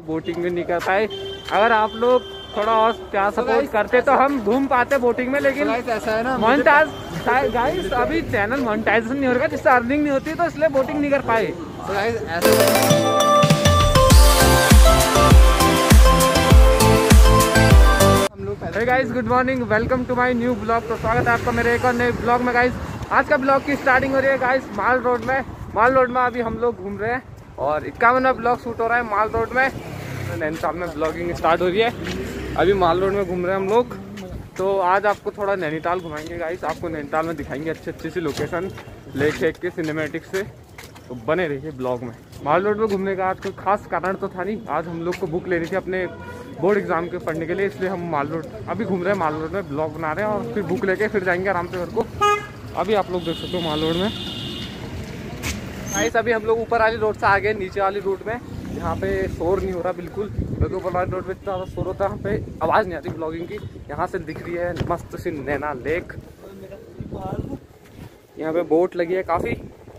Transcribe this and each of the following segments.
Boating भी नहीं कर पाए। अगर आप लोग थोड़ा और प्यार सपोर्ट करते तो हम घूम पाते बोटिंग में, लेकिन ऐसा है ना मोनेटाइज गाइस, अभी चैनल मोनेटाइजेशन नहीं हो रहा, जिससे अर्निंग नहीं होती, तो इसलिए बोटिंग नहीं कर पाए। तो guys hey guys, good morning, welcome to my new vlog. तो स्वागत है आपका मेरे एक और नए ब्लॉग में। गाइस आज का ब्लॉग की स्टार्टिंग हो रही है गाइस माल रोड में अभी हम लोग घूम रहे हैं और 51वां ब्लॉग शूट हो रहा है माल रोड में। नैनीताल में ब्लॉगिंग स्टार्ट हो रही है, अभी माल रोड में घूम रहे हैं हम लोग। तो आज आपको थोड़ा नैनीताल घुमाएंगे गाइस, आपको नैनीताल में दिखाएंगे अच्छी सी लोकेशन, लेक के सिनेमेटिक से। तो बने रहिए ब्लॉग में। माल रोड में घूमने का आज कोई खास कारण तो था नहीं, आज हम लोग को बुक लेनी थी अपने बोर्ड एग्जाम के पढ़ने के लिए, इसलिए हम माल रोड अभी घूम रहे हैं, माल रोड में ब्लॉग बना रहे हैं और फिर बुक लेके फिर जाएंगे आराम से घर को। अभी आप लोग देख सकते हो माल रोड में गाइस, अभी हम लोग ऊपर वाली रोड से आ गए नीचे वाली रोड में। यहाँ पे शोर नहीं हो रहा बिल्कुल, क्योंकि ऊपर वाली रोड पे इतना ज़्यादा शोर होता है, यहाँ पे आवाज़ नहीं आती ब्लॉगिंग की। यहाँ से दिख रही है मस्त सी नैना लेक, यहाँ पे बोट लगी है काफ़ी।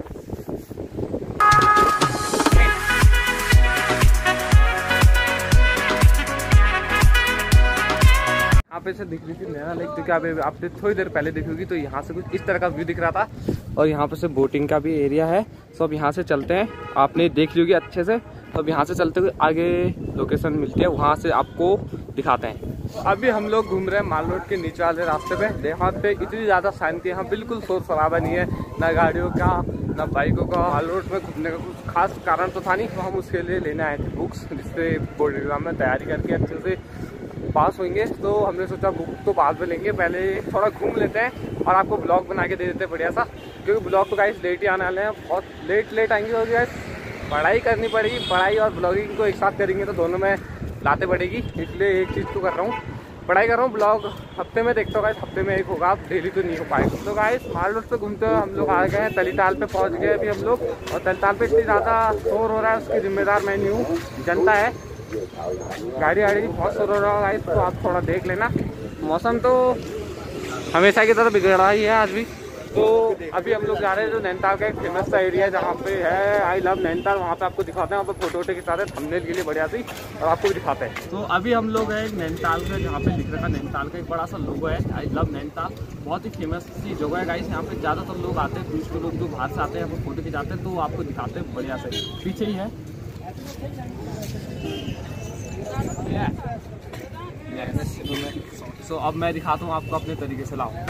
यहाँ पे से दिख रही थी नैना लेक, जो कि आपने थोड़ी देर पहले देखी होगी। तो यहाँ से कुछ इस तरह का व्यू दिख रहा था और यहाँ पे से बोटिंग का भी एरिया है। तो अब यहाँ से चलते हैं, आपने देख ली होगी अच्छे से। तो अब यहाँ से चलते हुए आगे लोकेशन मिलती है, वहाँ से आपको दिखाते हैं। अभी हम लोग घूम रहे हैं माल रोड के नीचे वाले रास्ते पे। यहाँ पे इतनी ज़्यादा शांति है, यहाँ बिल्कुल शोर शराबा नहीं है, ना गाड़ियों का ना बाइकों का। माल रोड में घूमने का कुछ खास कारण तो था नहीं, तो हम उसके लिए लेने आए थे बुक्स, जिससे बोर्ड एग्जाम में तैयारी करके अच्छे से पास होंगे। तो हमने सोचा बुक तो बाद में लेंगे, पहले थोड़ा घूम लेते हैं और आपको ब्लॉग बना के दे देते हैं बढ़िया सा, क्योंकि ब्लॉग तो गाइस लेट ही आने वाले हैं, बहुत लेट आएंगे। और गाइस पढ़ाई करनी पड़ेगी, पढ़ाई और ब्लॉगिंग को एक साथ करेंगे तो दोनों में लाते पड़ेगी, इसलिए एक चीज़ तो कर रहा हूँ, पढ़ाई कर रहा हूँ। ब्लॉग हफ्ते में देखता हूँ गाइस, हफ्ते में एक होगा, आप डेली तो नहीं हो पाएगा। तो गाइस माल रोड पे घूमते हुए हम लोग आ गए हैं, तलीताल पे पहुँच गए अभी हम लोग। और तलीताल पे इतनी ज़्यादा शोर हो रहा है, उसकी जिम्मेदार मैं नहीं हूँ, जनता है। गाड़ी बहुत शोर हो रहा है गाइस, तो आप थोड़ा देख लेना। मौसम तो हमेशा की तरह बिगड़ा ही है आज भी। तो अभी हम लोग जा रहे हैं जो नैनीताल का एक फेमस सा एरिया है, जहाँ पे है आई लव नैनीताल, वहाँ पे आपको दिखाते हैं। वहाँ पे फोटो वोटो खिंचाते हैं थंबनेल के लिए बढ़िया सी, और आपको भी दिखाते हैं। तो अभी हम लोग हैं नैनीताल में, जहाँ पे लिख रखा है नैनीताल का एक बड़ा सा लोगो है, आई लव नैनीताल। बहुत ही फेमस सी जगह है गाइस, यहाँ पे ज़्यादातर लोग आते हैं, टूरिस्ट लोग जो बाहर से आते हैं, यहाँ पे फोटो खिंचाते हैं। तो आपको दिखाते हैं बढ़िया से, पीछे ही है। तो अब मैं दिखाता हूँ आपको अपने तरीके से, लाओ।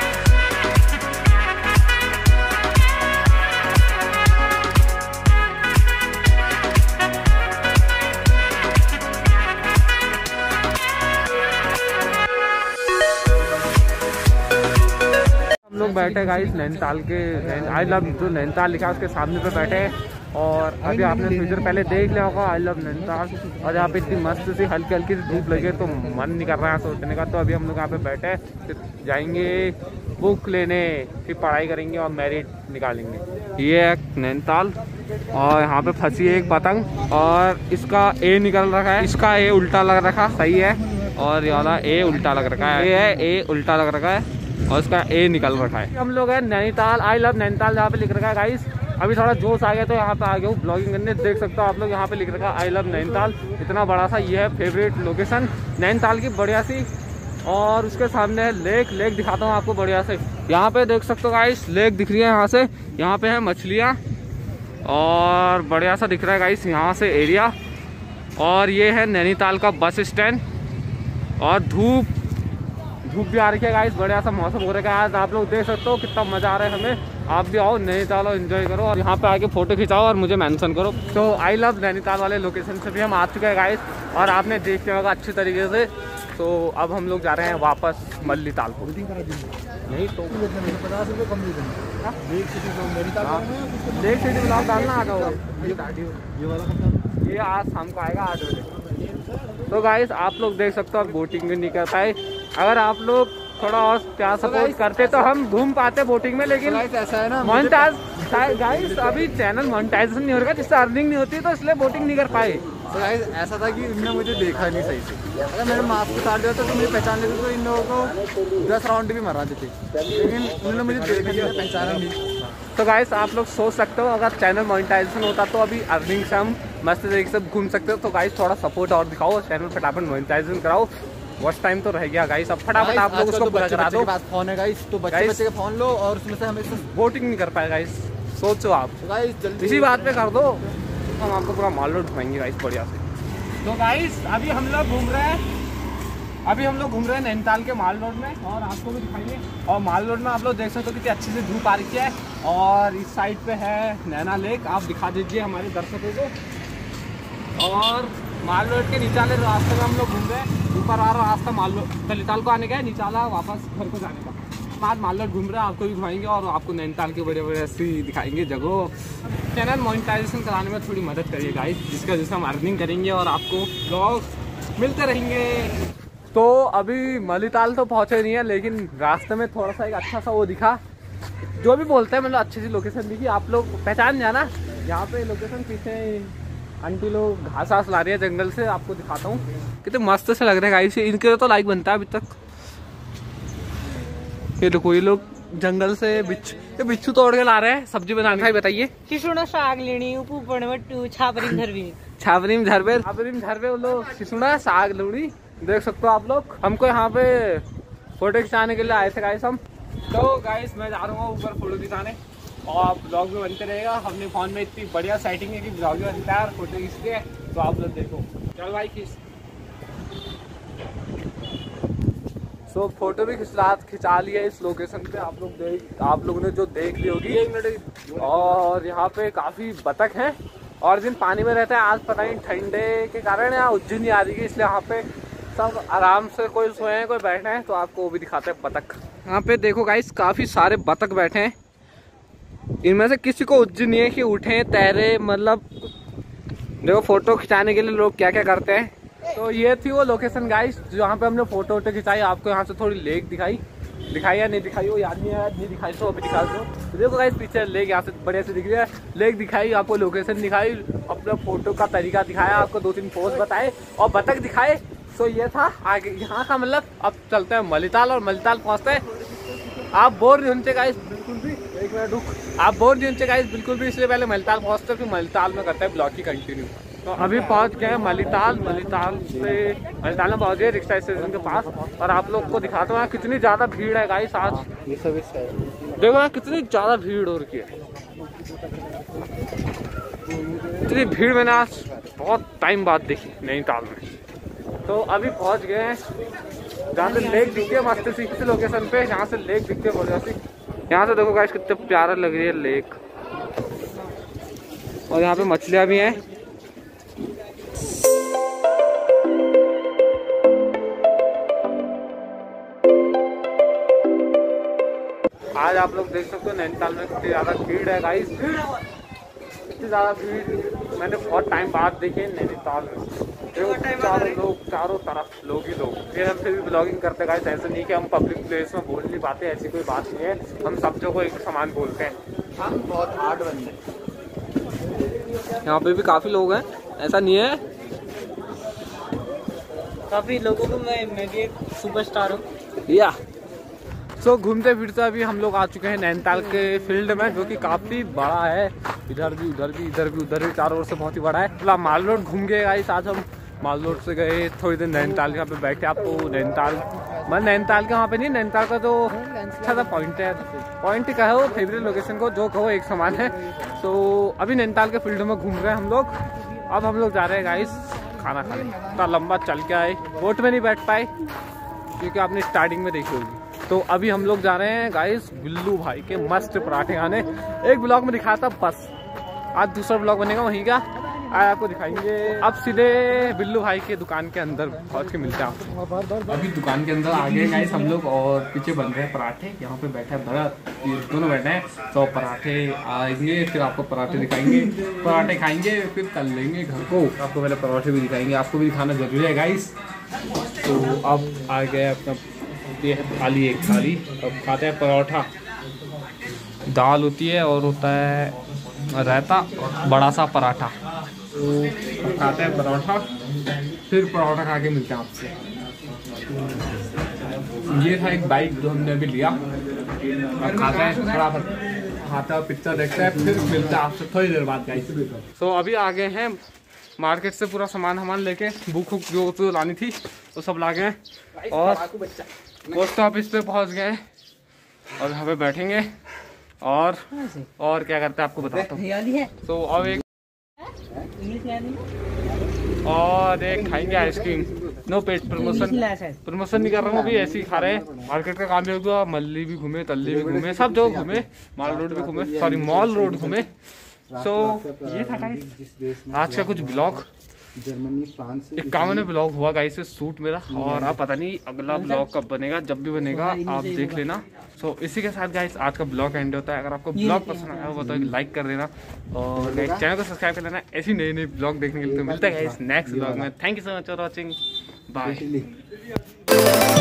हम लोग बैठे गाइस नैनीताल के, आई लव जो नैनीताल लिखा है उसके सामने पे बैठे हैं। और अभी आपने फ्यूचर पहले देख लिया होगा आई लव नैनीताल, और यहाँ पे इतनी मस्त सी हल्की हल्की सी धूप लगे तो मन नहीं कर रहा है सोचने का। तो अभी हम लोग यहाँ पे बैठे हैं, फिर जाएंगे बुक लेने, फिर पढ़ाई करेंगे और मेरिट निकालेंगे। ये है नैनीताल और यहाँ पे फंसी है एक पतंग, और इसका ए निकल रखा है, इसका ए उल्टा लग रखा, सही है, और ये वाला ए उल्टा लग रखा है, ये है ए उल्टा लग रखा है और इसका ए निकल रखा है। हम लोग है नैनीताल, आई लव नैनीताल जहाँ पे लिख रखा है गाइस। अभी थोड़ा जोश आ गया तो यहाँ पे आ गया हूँ ब्लॉगिंग करने। देख सकते हो आप लोग, यहाँ पे लिख रखा है आई लव नैनीताल, इतना बड़ा सा। ये है फेवरेट लोकेशन नैनीताल की बढ़िया सी, और उसके सामने है लेक दिखाता हूँ आपको बढ़िया से। यहाँ पे देख सकते हो गाइस, लेक दिख रही है यहाँ से, यहाँ पे है मछलियाँ और बढ़िया सा दिख रहा है गाइस यहाँ से एरिया। और ये है नैनीताल का बस स्टैंड, और धूप भी आ रही है गाइस, बढ़िया सा मौसम हो रहा है आज। आप लोग देख सकते हो कितना मजा आ रहा है हमें। आप भी आओ नैनीताल और एंजॉय करो, और यहाँ पे आके फोटो खिंचाओ और मुझे मेंशन करो। तो आई लव नैनीताल वाले लोकेशन से भी हम आ चुके हैं गाइस, और आपने देख लिया होगा अच्छी तरीके से। तो अब हम लोग जा रहे हैं वापस मल्लीताल को। नहीं तो 50 रुपये कम दे देंगे, लेक सिटी ब्लॉग डालना आ जाओ। ये आज शाम को आएगा 8 बजे। तो गाइस आप लोग देख सकते हो, अब बोटिंग भी नहीं कर पाए। अगर आप लोग थोड़ा और प्यार सपोर्ट करते तो हम घूम पाते बोटिंग में, लेकिन ऐसा है ना मोनेटाइज गाइस, अभी चैनल मोनेटाइजेशन नहीं हो रहा, जिससे अर्निंग नहीं होती, तो इसलिए बोटिंग नहीं कर पाए। तो गाइस ऐसा था कि इनने मुझे देखा नहीं सही से, अगर मेरे मास्क उतार दिया तो मुझे पहचान लेते, तो इन लोगों को 10 राउंड भी मरा देते, लेकिन उन्होंने मुझे देखा नहीं, पहचाना नहीं। तो गाइस आप लोग सोच सकते हो अगर चैनल मोनेटाइजेशन होता तो अभी अर्निंग से हम मस्त तरीके से घूम सकते हो। तो गाइस थोड़ा सपोर्ट और दिखाओ, चैनल फटाफट मोनेटाइजेशन कराओ। वॉच टाइम तो रह गया गाइस, अब फटाफट आप लोग उसको पूरा करा दो। फोन है गाइस, तो बच्चे के फोन लो और उसमें से हमें वोटिंग नहीं कर पाए गाइस, सोचो आप। गाइस जल्दी इसी बात पे कर दो, हम आपको पूरा माल रोड घुमाएंगे गाइस बढ़िया से। तो गाइस अभी हम लोग घूम रहे हैं नैनीताल के माल रोड में और आपको भी दिखाएंगे। और माल रोड में आप लोग देख सकते हो कितनी अच्छी से धूप आ रही है। और इस साइड पे है नैना लेक, आप दिखा दीजिए हमारे दर्शकों को। और माल रोड के नीचे वाले रास्ते में हम लोग घूम रहे हैं। ऊपर आ रहा रास्ता नैनीताल को आने का है, नीचे वाला वापस घर को जाने का। बाद माल रोड घूम रहे हैं, आपको भी घुमाएंगे और आपको नैनीताल के बड़े बड़े ऐसी दिखाएंगे जगह। चैनल मोनेटाइजेशन कराने में थोड़ी मदद करिए गाइस, जिसका जिससे हम अर्निंग करेंगे और आपको ब्लॉग मिलते रहेंगे। तो अभी मलिताल तो पहुंचे नहीं है, लेकिन रास्ते में थोड़ा सा एक अच्छा सा वो दिखा, जो भी बोलते हैं मतलब अच्छी सी लोकेशन दिखी। आप लोग पहचान जाना, यहाँ पे लोकेशन पीछे आंटी लोग घास वास ला रही है जंगल से, आपको दिखाता हूँ कितने मस्त से लग रहे हैं गाइस। इनके तो लाइक बनता है अभी तक। ये देखो ये लोग जंगल से बिच्छू तोड़ के ला रहे हैं सब्जी बनाने का। बताइए शिशुणा साग लेनी छापरीम झरवे वो लोग शिशुणा साग लूड़ी देख सकते हो आप लोग। हमको यहाँ पे फोटो खिंचाने के लिए आए थे गाइस हम। तो गाइस मैं जा रहा हूँ ऊपर फोटो खिंचाने और ब्लॉग भी बनते रहेगा। हमने फोन में इतनी बढ़िया सेटिंग है कि ब्लॉग भी बनता है और फोटो खींचते हैं, तो आप लोग देखो। चल भाई खींच। सो फोटो भी खिंचा लिया इस लोकेशन पे। आप लोगों ने जो देख ली होगी। और यहाँ पे काफी बतख हैं और जिन पानी में रहते हैं। आज पता नहीं ठंडे के कारण यहाँ उज्जैन नहीं आ रही है, इसलिए यहाँ पे सब आराम से कोई सोए हैं कोई बैठे हैं। तो आपको वो भी दिखाते हैं बतख। यहाँ पे देखो गाइस काफी सारे बतख बैठे हैं। इनमें से किसी को उज्जैन नहीं है कि उठे तैरे, मतलब देखो फोटो खिंचाने के लिए लोग क्या क्या करते हैं। तो ये थी वो लोकेशन गाइस जहाँ पे हमने फोटो खिंचाई। आपको यहाँ से थोड़ी लेक दिखाई या नहीं दिखाई वो याद नहीं आया, नहीं दिखाई तो अभी दिखा दो। तो देखो गाइस पीछे लेक यहाँ से बढ़िया से दिख रही है। लेक दिखाई, आपको लोकेशन दिखाई, अपना फोटो का तरीका दिखाया, आपको 2-3 पोज बताए और बतख दिखाए। तो ये था आगे यहाँ का मतलब। अब चलते हैं मलिताल और मलिताल पहुँचते हैं। आप बोर नहीं होने गाइस बिल्कुल भी, एक मिनट रुक, आप बोर नहीं होने गाइस बिल्कुल भी, इसलिए पहले मलिताल पहुँचते फिर मलिताल में करते हैं ब्लॉग की कंटिन्यू। तो अभी पहुंच गए मलिताल में पहुंच गए रिक्शा स्टेशन के पास। और आप लोग को दिखाता हूँ कितनी ज्यादा भीड़ है गाइस आज। देखो यहाँ कितनी ज्यादा भीड़ हो रही है। इतनी भीड़ मैंने आज बहुत टाइम बाद देखी नैनीताल में। तो अभी पहुंच गए हैं जहाँ से लेक दिखती है मस्त सी लोकेशन पे। यहाँ से लेक दिखती है बढ़िया सी। यहाँ से देखो गाइस कितने प्यारा लग रही है लेक। और यहाँ पे मछलियाँ भी हैं। आज आप लोग देख सकते हो नैनीताल में कितनी ज्यादा भीड़ है गाइस। इतनी ज्यादा भीड़ मैंने बहुत टाइम बाद देखे नैनीताल में। चारों तरफ लोग ही लोग। फिर हम फिर भी ब्लॉगिंग करते गाइस, ऐसे नहीं कि हम पब्लिक प्लेस में बोल नहीं पाते, ऐसी कोई बात नहीं है। हम सब जगह एक समान बोलते हैं। हम बहुत हार्ड बंदे। यहाँ पे भी काफी लोग हैं, ऐसा नहीं है। काफी लोगों को मैं भी एक सुपरस्टार हूँ। या सो घूमते फिरते अभी हम लोग आ चुके हैं नैनीताल के फील्ड में, जो कि काफी बड़ा है। इधर भी उधर भी इधर भी उधर भी चारों ओर से बहुत ही बड़ा है। मतलब माल रोड घूम गए गाइस। आज हम माल रोड से गए, थोड़ी देर नैनीताल यहाँ पे बैठे। आपको नैनीताल मतलब नैनीताल के वहाँ पे नहीं, नैनीताल का जो अच्छा सा पॉइंट है, पॉइंट कहो फेवरेट लोकेशन को जो कहो एक समान है। तो अभी नैनीताल के फील्ड में घूम रहे हैं हम लोग। अब हम लोग जा रहे हैं गाइस खाना खाने। इतना लंबा चल के आए, बोट में नहीं बैठ पाए क्योंकि आपने स्टार्टिंग में देखी होगी। तो अभी हम लोग जा रहे हैं गाइस बिल्लू भाई के मस्त पराठे खाने। एक ब्लॉग में दिखाया था बस, आज दूसरा ब्लॉग बनेगा वहीं का, आज आपको दिखाएंगे। अब सीधे बिल्लू भाई के दुकान के अंदर पहुंच के मिलते हैं आपको। अभी दुकान के अंदर आ गए गाइस हम लोग और पीछे बन रहे हैं पराठे। यहाँ पे बैठे हैं भरत, ये दोनों बैठे हैं। तो पराठे आएंगे फिर आपको पराठे दिखाएंगे, पराठे खाएंगे फिर चल लेंगे घर को। आपको पहले पराठे भी दिखाएंगे, आपको भी दिखाना जरूरी है गाइस। तो अब आ गए अपना, ये है थाली, एक थाली। अब खाते हैं पराठा। दाल होती है और होता है रायता, बड़ा सा पराठा। तो अब खाते हैं पराठा, फिर पराठा खा के मिलते हैं आपसे। ये था एक बाइक जो हमने अभी लिया। अब खाते हैं फटाफट। खाता है, पिक्चर देखते हैं, फिर मिलते हैं आपसे थोड़ी देर बाद गाइस। तो अभी आ गए हैं मार्केट से पूरा सामान लेके, बुक जो तो लानी थी वो सब ला गए और पोस्ट ऑफिस पे पहुंच गए और यहाँ पे बैठेंगे और क्या करते हैं आपको बताता हूँ। तो अब एक खाएंगे आइसक्रीम। नो पेट प्रमोशन नहीं कर रहा हूँ अभी, ऐसे ही खा रहे हैं। मार्केट का काम भी होगा, मल्ली भी घूमे, तल्ली भी घूमे, सब जगह घूमे, मॉल रोड भी घूमे, सॉरी मॉल रोड घूमे। सो ये था गाइस आज का कुछ ब्लॉग, जर्मनी, फ्रांस, 51 ब्लॉग हुआ गाइस से शूट मेरा। और आप पता नहीं अगला ब्लॉग कब बनेगा, जब भी बनेगा आप देख लेना। सो इसी के साथ गाइस आज का ब्लॉग एंड होता है। अगर आपको ब्लॉग पसंद आया हो तो एक लाइक कर देना और गाइस चैनल को सब्सक्राइब कर लेना ऐसी नई नई ब्लॉग देखने के लिए। तो मिलता है गाइस नेक्स्ट ब्लॉग में। Thank you so much for watching, bye.